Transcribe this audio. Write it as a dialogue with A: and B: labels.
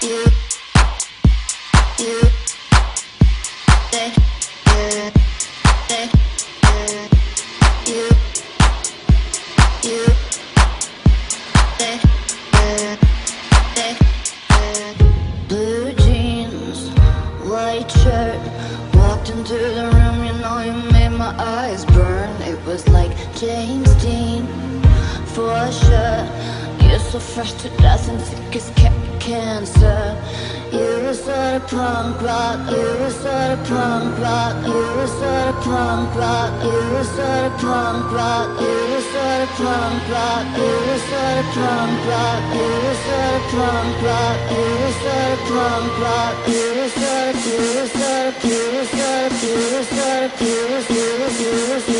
A: you, you, they, they, you, you, they, blue jeans, white shirt, walked into the room, you know you made my eyes burn. It was like James Dean, for sure. You're so fresh to death and thick as cancer. You were sort of punk rock, you were sort of punk rock, you were sort of punk rock, you were sort of punk rock, you were sort of punk rock, you were sort of punk rock, you were sort of punk rock, you were sort of punk rock, you were sort of, you were sort of, you were sort of, you were sort of, you were, you were, you were, you were,